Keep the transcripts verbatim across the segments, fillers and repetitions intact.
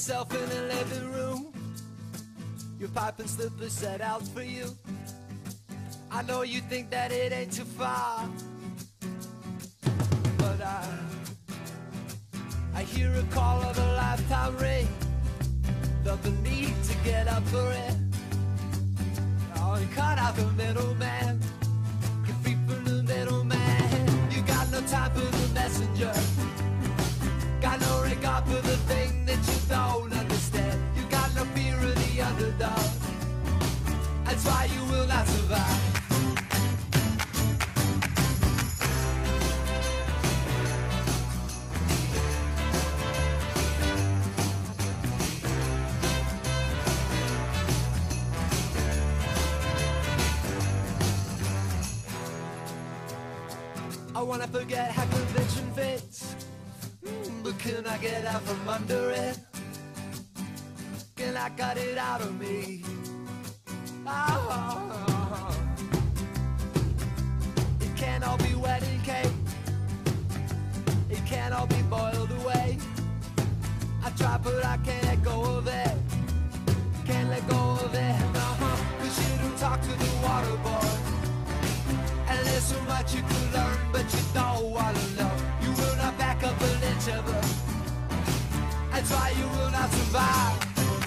yourself in a living room, your pipe and slippers set out for you. I know you think that it ain't too far, but I I hear a call of a lifetime ring, felt the need to get up for it. Oh, you cut out the middleman, you're free from the middleman. You got no time for the messenger, got no regard for the thing that you don't understand. You got no fear of the underdog, that's why you will not survive. I wanna forget how convention fits, mm, but can I get out from under it? Can I cut it out of me? Oh, it can't all be wedding cake, it can't all be boiled away. I try but I can't let go of it, can't let go of it, uh-huh. Cause you don't talk to the water boy, and there's so much you could learn, but you don't wanna know. You will not back up an inch of it, that's why you will not survive.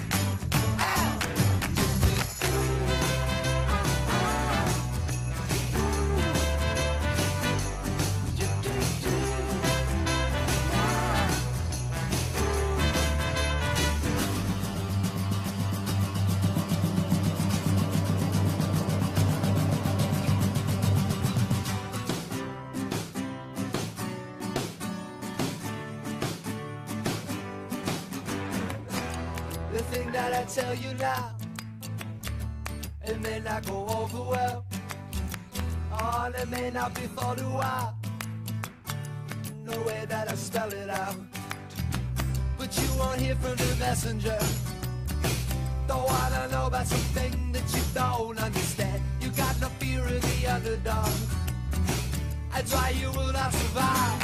The thing that I tell you now, it may not go over well. Oh, and it may not be thought a while, no way that I spell it out. But you won't hear from the messenger, don't wanna know about something that you don't understand. You got no fear of the underdog, that's why you will not survive.